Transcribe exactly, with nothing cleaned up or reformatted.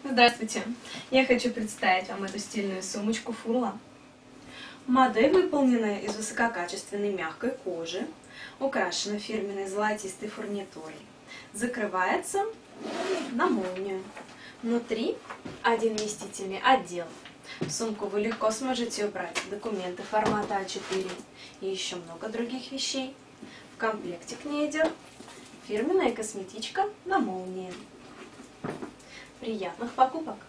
Здравствуйте! Я хочу представить вам эту стильную сумочку Фурла. Модель выполнена из высококачественной мягкой кожи, украшена фирменной золотистой фурнитурой. Закрывается на молнию. Внутри один вместительный отдел. В сумку вы легко сможете убрать документы формата а четыре и еще много других вещей. В комплекте к ней идет фирменная косметичка на молнии. Приятных покупок!